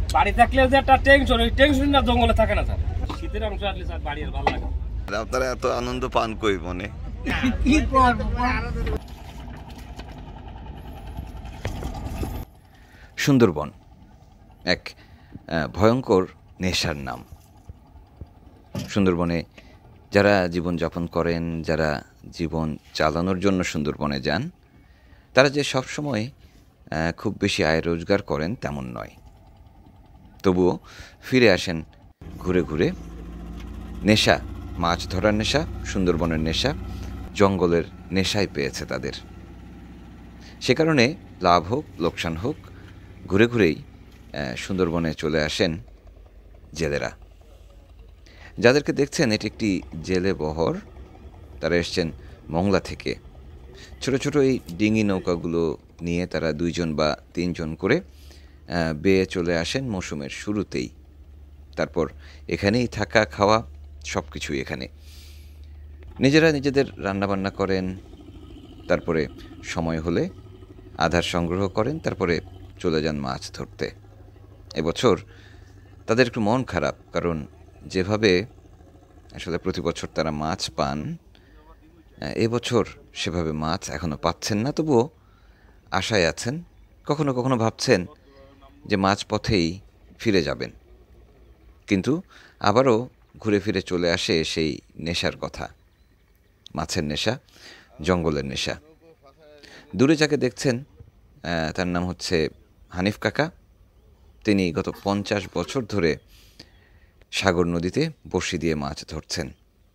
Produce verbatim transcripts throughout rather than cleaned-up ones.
বাড়ি থাকলে যে একটা টেনশন, ওই টেনশনটা জঙ্গলে থাকে না স্যার। শীতের অংশ আসলে স্যার বাড়ি আর ভালো লাগে। আপনারা এত আনন্দ পান কই মনে? সুন্দরবন এক ভয়ঙ্কর নেশার নাম। সুন্দরবনে যারা জীবনযাপন করেন, যারা জীবন চালানোর জন্য সুন্দরবনে যান, তারা যে সবসময় খুব বেশি আয় রোজগার করেন তেমন নয়। তবুও ফিরে আসেন ঘুরে ঘুরে। নেশা, মাছ ধরার নেশা, সুন্দরবনের নেশা, জঙ্গলের নেশাই পেয়েছে তাদের। সে কারণে লাভ হোক লোকসান হোক, ঘুরে ঘুরেই সুন্দরবনে চলে আসেন জেলেরা। যাদেরকে দেখছেন এটি একটি জেলে বহর। তারা এসছেন মংলা থেকে। ছোট ছোট এই ডিঙি নৌকাগুলো নিয়ে তারা দুইজন বা তিনজন করে বেয়ে চলে আসেন মৌসুমের শুরুতেই। তারপর এখানেই থাকা খাওয়া সব কিছুই এখানে। নিজেরা নিজেদের রান্নাবান্না করেন, তারপরে সময় হলে আধার সংগ্রহ করেন, তারপরে চলে যান মাছ ধরতে। এবছর তাদের একটু মন খারাপ, কারণ যেভাবে আসলে প্রতি বছর তারা মাছ পান, এবছর সেভাবে মাছ এখনও পাচ্ছেন না। তবুও আশায় আছেন, কখনো কখনো ভাবছেন যে মাছ পথেই ফিরে যাবেন। কিন্তু আবারও ঘুরে ফিরে চলে আসে সেই নেশার কথা, মাছের নেশা, জঙ্গলের নেশা। দূরে যাকে দেখছেন তার নাম হচ্ছে হানিফ কাকা। তিনি গত পঞ্চাশ বছর ধরে সাগর নদীতে বড়শি দিয়ে মাছ ধরছেন।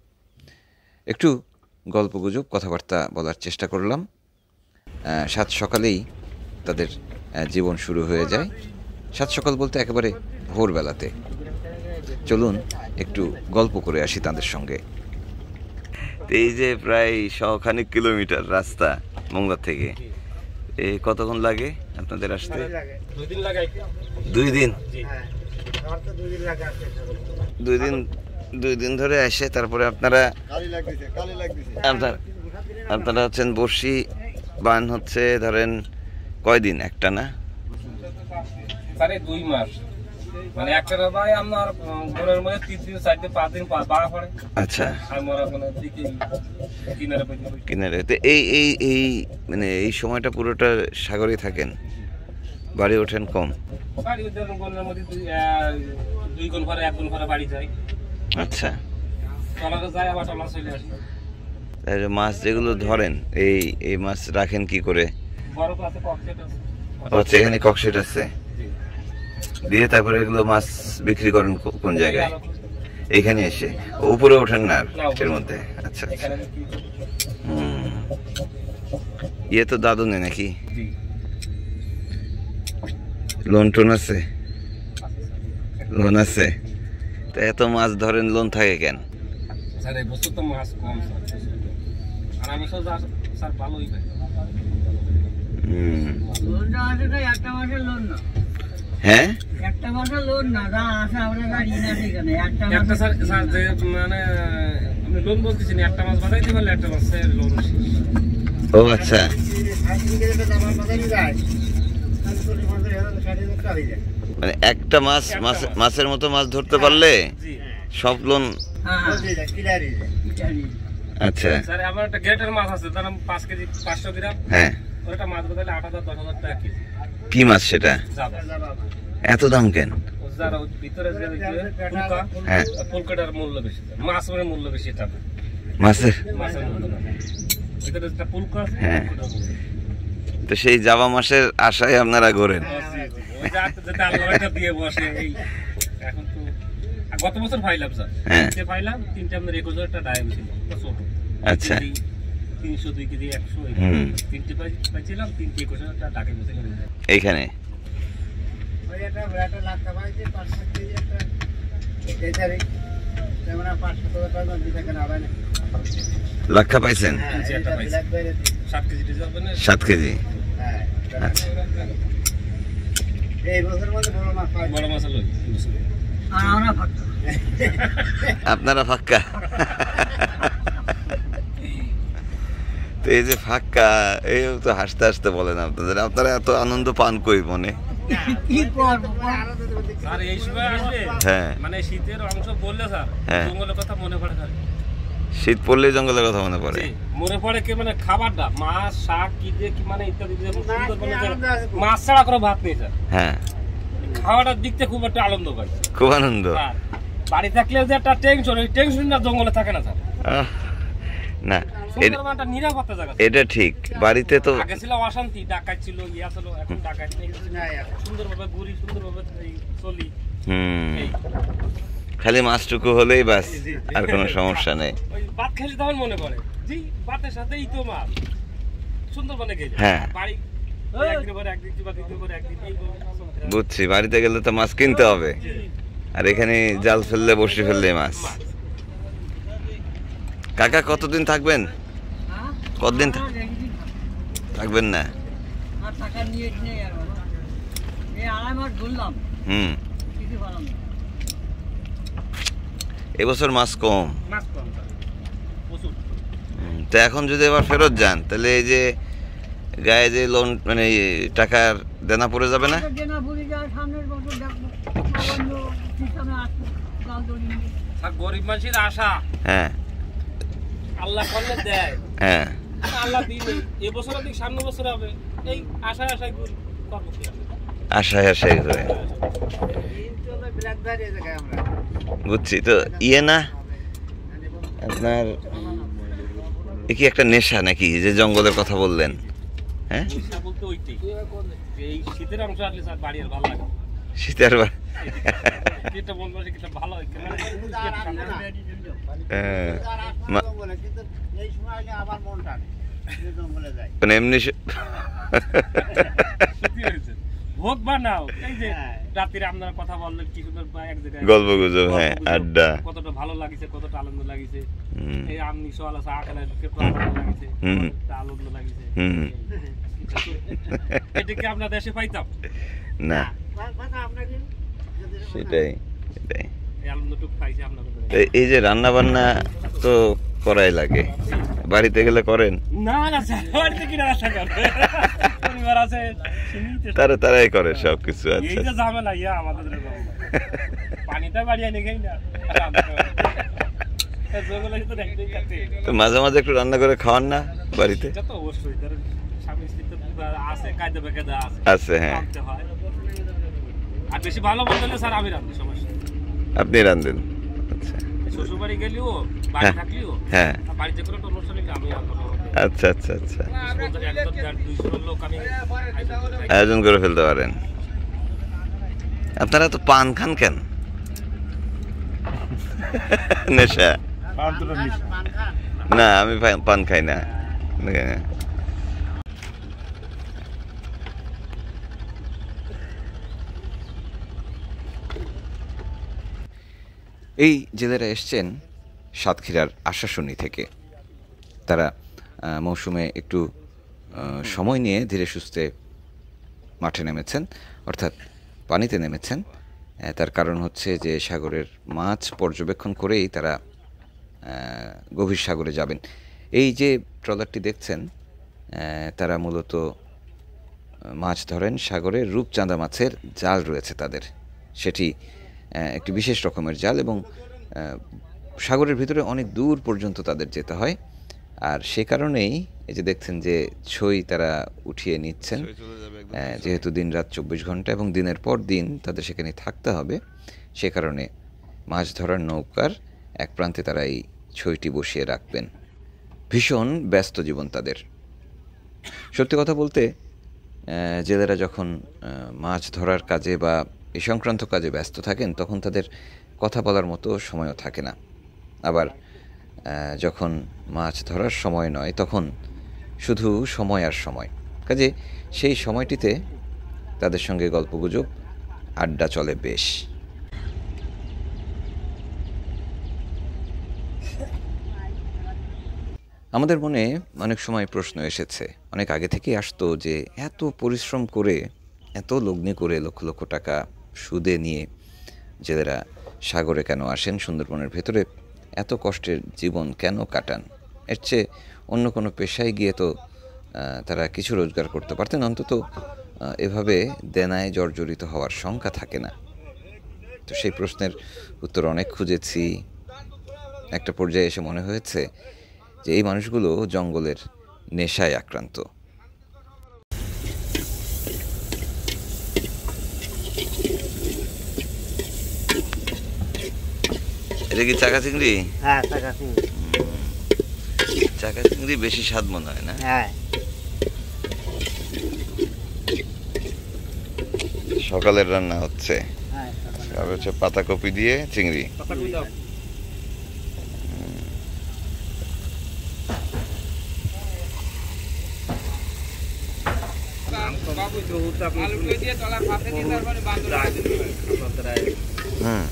একটু গল্পগুজব কথাবার্তা বলার চেষ্টা করলাম। সাত সকালেই তাদের জীবন শুরু হয়ে যায়। সাত সকাল বলতে একেবারে ভোরবেলাতে। চলুন একটু গল্প করে আসি তাদের সঙ্গে। এই যে প্রায় শখানেক কিলোমিটার রাস্তা মংলা থেকে, এ কতক্ষণ লাগে আপনাদের আসতে? দুই দিন লাগে। দুই দিন দুই দিন দুই দিন ধরে আসে। তারপরে আপনারা আপনার আপনারা হচ্ছেন বড়শি বান হচ্ছে ধরেন কয়দিন একটা না? দুই মাস মানে একটা ভাই আপনার ঘরের মধ্যে তিন দিন চার দিন পাঁচ দিন বাড়া পড়ে। আচ্ছা, কিনারে তো এই এই এই মানে এই সময়টা পুরোটা সাগরে থাকেন, বাড়ি ওঠেন কম? বাড়ি গলের মধ্যে দুই গুণ ঘরে এক গুণ ঘরে বাড়ি যায়। আচ্ছা, টলারে যায় আবার টলার চলে আসে। মাছ যেগুলো ধরেন এই এই মাছ রাখেন কি করে? বড় আছে ককশেট আছে। আচ্ছা, এখানে ককশেট আছে দিয়ে তারপরে এগুলো মাছ বিক্রি করেন কোন জায়গায়? এইখানে এসে উপরে ওঠেন না এর মধ্যে? আচ্ছা আচ্ছা। হুম, ইয়ে তো দাদু নেই নাকি? লোন টোন আছে? লোন আছে। তা এত মাছ ধরেন, লোন থাকে কেন? স্যার এই বছর তো মাছ কম স্যার, আর আমি স্যার ভালোই পাই। হুম, লোনটা আছে তো একটা মাসের লোন না। হ্যাঁ, একটা মাসের লোন না, যা আছে আমরা গাড়ি না সেখানে একটা একটা স্যার স্যার যে মানে আমি লোন বলতেছি না, একটা মাস বাড়াইতে পারলে একটা মাসের লোন। ও আচ্ছা। মানে একটা মাছ মাছের মতো মাছ ধরতে পারলে সব লোন। আচ্ছা স্যার, আমার একটা গ্রেটার মাছ আছে, তার পাঁচ কেজি পাঁচশো গ্রাম। হ্যাঁ, ওটা মাছ বদলে আট হাজার দশ হাজার টাকা কেজি। কি মাছ সেটা? এত দাম কেন? ভিতরে হ্যাঁ, ফুলকাটার মূল্য বেশি, মাছের মূল্য বেশি। এটা মাছের মাছের মূল্য ভিতরে একটা ফুলকা। হ্যাঁ, তো সেই জাবা মাছের আশায় আপনারা ঘোরেন। দিয়ে বসে এখন তো গত বছর পাইলাম স্যার, তিনটে পাইলাম, তিনটে আপনার একুশ হাজার টাকা দায় ছিল ছোট। আচ্ছা, তিনশো দুই কেজি একশো তিনটে পাইছিলাম, তিনটে একুশ হাজার টাকা টাকা বসেছিলাম এইখানে। লাক্ষা পাইছেন? সাত কেজি। আচ্ছা, আপনারা ফাক্কা। তো এই যে ফাক্কা, এই তো হাসতে হাসতে বলেন আপনাদের, আপনারা এত আনন্দ পান কই মনে? কি করবো স্যার এই সময় আসলে হ্যাঁ মানে শীতের অংশ বললে স্যার হ্যাঁ। জঙ্গলের কথা মনে পড়ে স্যার। শীত পড়লে জঙ্গলের কথা মনে পড়ে। জি, মনে পড়ে কি মানে খাবারটা মাছ শাক কি দিয়ে কি মানে ইত্যাদি দিয়ে খুব সুন্দরবনে যে মাছ ছাড়া কোনো ভাত নেই স্যার। হ্যাঁ খাওয়াটার দিক থেকে খুব একটা আনন্দ পাই খুব আনন্দ। আর বাড়ি থাকলে যে একটা টেনশন, ওই টেনশনটা জঙ্গলে থাকে না স্যার। আহ, না এ- সুন্দরবনটা নিরাপত্তা জায়গা স্যার। এটা ঠিক, বাড়িতে তো আগে ছিল অশান্তি, ডাকাত ছিল, ইয়া ছিল, এখন ডাকাত নেই। সুন্দরভাবে ঘুরি, সুন্দরভাবে এই চলি। হুম এই খালি মাছটুকু হলেই বাস, আর কোনো সমস্যা নেই। ওই ভাত খেলে তখন মনে পড়ে জি ভাতের সাথেই তো মাছ সুন্দরবনে গেলে হ্যাঁ। বাড়ি একদিন পরে একদিন কিংবা দ্বিতীয় পরে একদিন এই চলতে থাকে। বুঝছি, বাড়িতে গেলে তো মাছ কিনতে হবে, আর এখানে জাল ফেললে বসে ফেললে মাছ। কাকা কতদিন থাকবেন? কতদিন থা- থাকবেন না? আর টাকা নিয়ে নেই আর বাবা। এই আড়াই মাস ঘুরলাম, হুম কিছু পারলাম না। এবছর মাছ কম। মাছ কম স্যার, প্রচুর। হুম, তো এখন যদি আবার ফেরত যান তাহলে এই যে গায়ে যে লোন মানে এই টাকার দেনা পড়ে যাবে না? আমাদের দেনা ভুলে যায়, সামনের বছর দেখবো সামান্য সিস্টেমে আসবো, জাল দড়ি নিয়ে। আর গরিব মানুষের আশা হ্যাঁ আল্লাহ করলে দেয়, হ্যাঁ আল্লাহ দিলে এবছর দিক সামনে বছর হবে, এই আশায় আশায় ঘুরি, করবো কি আর? আশায় আশায় করে। বুঝছি, তো ইয়ে না আপনার এ কি একটা নেশা নাকি যে জঙ্গলের কথা বললেন? হ্যাঁ নেশা বলতে ওইটাই, যে এই শীতের অংশ আসলে স্যার বাড়ি আর ভালো লাগে না। শীতের বা- এটা বলবো যে এটা ভালো হয় কেন? হ্যাঁ, মা- কিন্তু এই সময় আসলে আবার মন টানে যে জঙ্গলে যায়। মানে এমনি স- সত্যি হয়েছে। হোক বা নাও, এই যে রাত্রিরে আপনারা কথা বললেন কি সুন্দর বা এক জায়গায় গল্প গুজব, হ্যাঁ, গল্প গুজব, আড্ডা। কতটা ভালো লাগিছে, কতটা আনন্দ লাগিছে। হুম, এই আমনি সোয়ালা চা খেলে কত আনন্দ লাগিছে, হুম। কতটা আনন্দ লাগিছে। হুম। এটা কি আমরা দেশে পাইতাম? না বা- বাবা, আপনাকে যদি- সেটাই সেটাই। এই আনন্দটুকু পাইছি আপনাদের তো এই যে রান্না বান্না তো করাই লাগে, বাড়িতে গেলে করেন? না না স্যার, বাড়িতে কিনা রাখা যাবে, পরিবার আছে, চিনিতে তারা তারাই করে সব কিছু। এই আচ্ছা যে ঝামেলা ইয়া আমাদের ঝামেলা। পানিটা বাড়ি আনি খাই না, জঙ্গলে তো দেখতেই কাটে। তো মাঝে মাঝে একটু রান্না করে খাওয়ান না বাড়িতে? এটা তো অবশ্যই, তার স্বামী স্ত্রী তো আছে, কায়দা বেকায়দা আছে, আছে, হ্যাঁ। আনতে হয়। আর বেশি ভালো বলতে হলে স্যার আমি রান্ধি, সমস্যা নেই। আপনি রান্ধেন? আচ্ছা শ্বশুর বাড়ি গেলেও বাড়ি হ্যাঁ। থাকলেও হ্যাঁ আর বাড়িতে কোনো একটা অনুষ্ঠান হলে আমি রান্না করবো। আচ্ছা আচ্ছা আচ্ছা, বলতে একজন দেড় দুইশো লোক আমি আয়োজন করি। আয়োজন করে ফেলতে পারেন। আপনারা তো পান খান কেন? নেশা? পান খান? না আমি পা- পান খাই না। এই জেলেরা এসছেন সাতক্ষীরার আশাশুনি থেকে। তারা আহ, মৌসুমে একটু আহ, সময় নিয়ে ধীরে সুস্থে মাঠে নেমেছেন, অর্থাৎ পানিতে নেমেছেন। আহ, তার কারণ হচ্ছে যে সাগরের মাছ পর্যবেক্ষণ করেই তারা আহ, গভীর সাগরে যাবেন। এই যে ট্রলারটি দেখছেন, আহ, তারা মূলত আহ, মাছ ধরেন সাগরে। রূপচাঁদা মাছের জাল রয়েছে তাদের, সেটি আহ, একটি বিশেষ রকমের জাল, এবং আহ, সাগরের ভিতরে অনেক দূর পর্যন্ত তাদের যেতে হয়। আর সে কারণেই এই যে দেখছেন যে ছই তারা উঠিয়ে নিচ্ছেন, আহ, যেহেতু দিন রাত চব্বিশ ঘন্টা এবং দিনের পর দিন তাদের সেখানে থাকতে হবে, সে কারণে মাছ ধরার নৌকার এক প্রান্তে তারা এই ছইটি বসিয়ে রাখবেন। ভীষণ ব্যস্ত জীবন তাদের। সত্যি কথা বলতে আহ, জেলেরা যখন আহ, মাছ ধরার কাজে বা এই সংক্রান্ত কাজে ব্যস্ত থাকেন তখন তাদের কথা বলার মতো সময়ও থাকে না। আবার আহ, যখন মাছ ধরার সময় নয় তখন শুধু সময় আর সময়, কাজে সেই সময়টিতে তাদের সঙ্গে গল্পগুজব আড্ডা চলে বেশ। আমাদের মনে অনেক সময় প্রশ্ন এসেছে, অনেক আগে থেকেই আসতো, যে এত পরিশ্রম করে, এত লগ্নি করে, লক্ষ লক্ষ টাকা সুদে নিয়ে জেলেরা সাগরে কেন আসেন, সুন্দরবনের ভেতরে এত কষ্টের জীবন কেন কাটান? এর চেয়ে অন্য কোনো পেশায় গিয়ে তো আহ, তারা কিছু রোজগার করতে পারতেন, অন্তত আহ, এভাবে দেনায় জর্জরিত হওয়ার শঙ্কা থাকে না। তো সেই প্রশ্নের উত্তর অনেক খুঁজেছি। একটা পর্যায়ে এসে মনে হয়েছে যে এই মানুষগুলো জঙ্গলের নেশায় আক্রান্ত। এটা কি চাকা চিংড়ি? হ্যাঁ টাকা চিংড়ি। চাকা চিংড়ি বেশি স্বাদ মনে হয় না? হ্যাঁ সকালের রান্না হচ্ছে, হ্যাঁ আর হচ্ছে পাতাকপি দিয়ে চিংড়ি। হুম,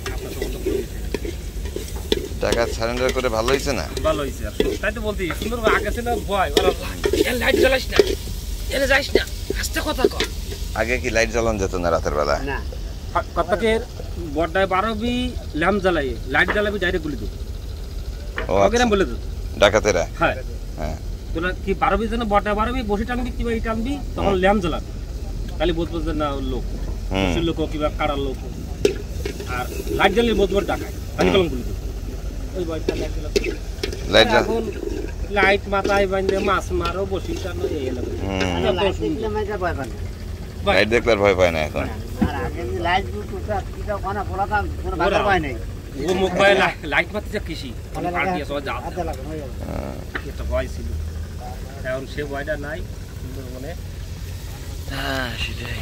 টাকা সারেন্ডার করে ভালো হয়েছে না? ভালো হয়েছে। তাই তো বলছি সুন্দর আগে ছিল ভয়, লাইট জ্বালাইস না, এনে যাইস না, আস্তে কথা কর। আগে কি লাইট জ্বালানো যেত না রাতের বেলা? না কতকে বড়টায় বারোবি ল্যাম্প জ্বালাই, লাইট জ্বালাবি ডাইরেক্ট গুলি দেবো। ও ওকে আচ্ছা, বলে দেবো ডাকাতেরা। হ্যাঁ হ্যাঁ, তোরা কি বারোবির জন্য বড়টায় বারোবি বসে টানবি কিংবা এই টানবি, তখন ল্যাম্প জ্বালাবি, তাহলে বুঝবো যে না লোক হুম, দেশের লোক কিংবা কারার লোক। আর লাইট জ্বালিয়ে বুঝবো ডাকায়, তাহলে কলম গুলি দেবো। ওই বয়সটা লাইট জ্বালাবো। লাইট জ্বাল এখন লাইট মাথায় বাঁধে মাছ মারো বসি টানো এই এলাকা। হুম, লাইট দেখলে মেয়েটা ভয় পায় না। লাইট দেখলে আর ভয় পায় না এখন। আর আগে যে লাইট দুটো কিটা কোনা পোলাতাম কোনো ভাগের ভয় নেই। ও মুখ ভাই লাইট মারতে যা কৃষি পার্টি আছে যা হাতে লাগে হয়ে যাবে। হ্যাঁ, একটা ভয় ছিল, এখন সে ভয়টা নাই সুন্দরবনে। হ্যাঁ, সেটাই।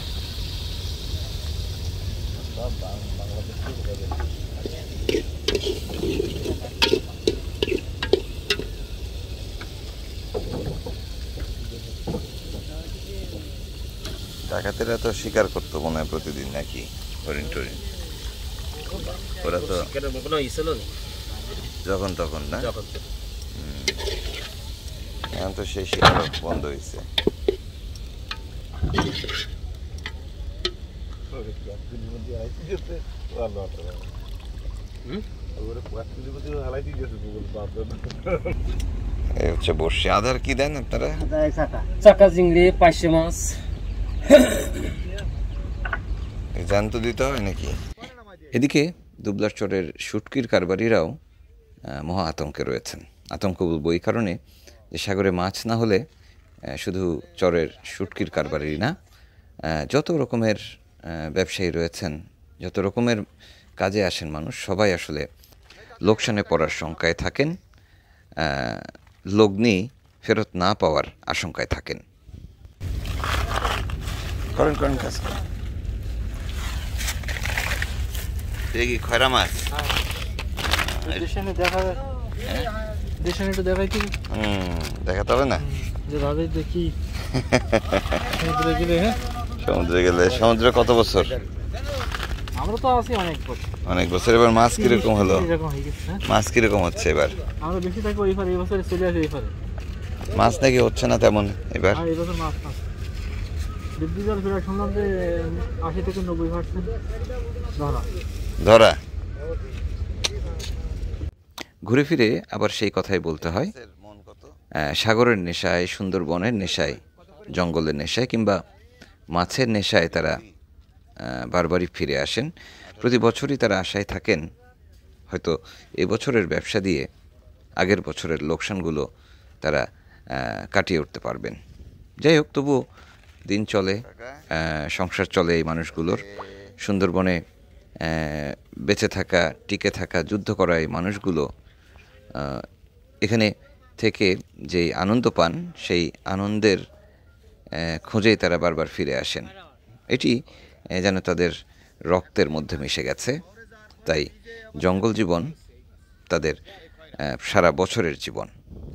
ডাকাতেরা তো শিকার করতো মনে হয় প্রতিদিন নাকি হরিণ টরিণ? ওরা তো কেন কোনো ই ছিল না যখন তখন না, যখন এখন তো সেই শিকার বন্ধ হয়েছে। এই হচ্ছে বর্ষি। আধার কি দেন আপনারা? এই চাকা চাকা চিংড়ি পাইছে মাছ জ্যান্ত দিতে হয় নাকি? এদিকে দুবলার চরের শুটকির কারবারিরাও আহ, মহা আতঙ্কে রয়েছেন। আতঙ্ক বলবো এই কারণে যে সাগরে মাছ না হলে আহ, শুধু চরের শুটকির কারবারি না, আহ, যত রকমের আহ, ব্যবসায়ী রয়েছেন, যত রকমের কাজে আসেন মানুষ, সবাই আসলে লোকসানে পড়ার শঙ্কায় থাকেন, আহ, লগ্নি ফেরত না পাওয়ার আশঙ্কায় থাকেন। করেন করেন কাজ করেন। এটা কি খয়রা মাছ? দেখা দেশে একটু দেখাই কি হুম, দেখাতে হবে না? যে দাদাই দেখি সমুদ্রে গেলে। হ্যাঁ সমুদ্রে গেলে। সমুদ্রে কত বছর? আমরা তো আছি অনেক বছর। অনেক বছর। এবার মাছ কিরকম হলো? এরকম হয়ে গেছে। হ্যাঁ মাছ কিরকম হচ্ছে এবার? আমরা বেশি থাকি ওই পারে, এই বছরে চলে আসি এই পারে। মাছ নাকি হচ্ছে না তেমন এবার? আর এই বছর মাছ না বৃদ্ধি জল ফেরার শুনলাম যে আশি থেকে নব্বই পার্সেন্ট ধরা ধরা। ঘুরে ফিরে আবার সেই কথাই বলতে হয়, আহ, সাগরের নেশায়, সুন্দরবনের নেশায়, জঙ্গলের নেশায় কিংবা মাছের নেশায় তারা আহ, বারবারই ফিরে আসেন। প্রতি বছরই তারা আশায় থাকেন হয়তো এবছরের ব্যবসা দিয়ে আগের বছরের লোকসানগুলো তারা আহ, কাটিয়ে উঠতে পারবেন। যাই হোক, তবুও দিন চলে, আহ, সংসার চলে এই মানুষগুলোর। সুন্দরবনে আহ, বেঁচে থাকা, টিকে থাকা, যুদ্ধ করা এই মানুষগুলো আহ, এখানে থেকে যেই আনন্দ পান, সেই আনন্দের আহ, খোঁজেই তারা বারবার ফিরে আসেন। এটি আহ, যেন তাদের রক্তের মধ্যে মিশে গেছে। তাই জঙ্গল জীবন তাদের আহ, সারা বছরের জীবন।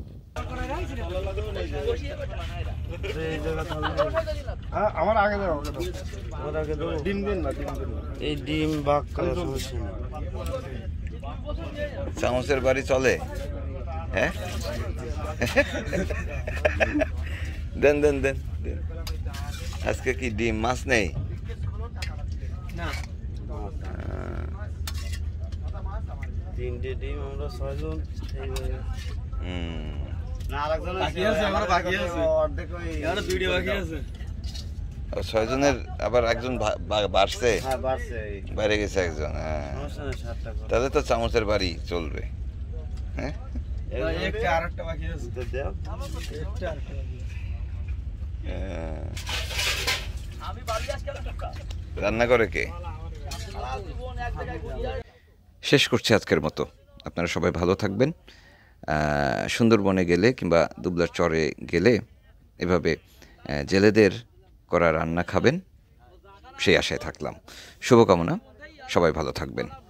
আমার আগে দাও, আমার আগে দাও। ডিম দিন না, ডিম দিন না। এই ডিম বাক করা সমস্যা না। চামচের বাড়ি চলে? হ্যাঁ, দেন দেন দেন দেন। আজকে কি ডিম মাছ নেই? তিনটে ডিম আমরা ছয়জন। হুম, না আরেকজন বাকি আছে, আমার বাকি আছে। অর্ধেক ওই এখানে দুইটা বাকি আছে। ও, ছয়জনের আবার একজন ভা- বা- বাড়ছে, হ্যাঁ বাড়ছে এই বাইরে গেছে একজন। হ্যাঁ, সমস্যা নেই, সাতটা করে। তাহলে তো চামচের বাড়ি চলবে। হ্যাঁ, একটা আরেকটা বাকি আছে তো দেও। হ্যাঁ। রান্না করে কে? শেষ করছি আজকের মতো। আপনারা সবাই ভালো থাকবেন। আহ, সুন্দরবনে গেলে কিংবা দুবলার চরে গেলে এভাবে আহ, জেলেদের করা রান্না খাবেন, সেই আশায় থাকলাম। শুভকামনা, সবাই ভালো থাকবেন।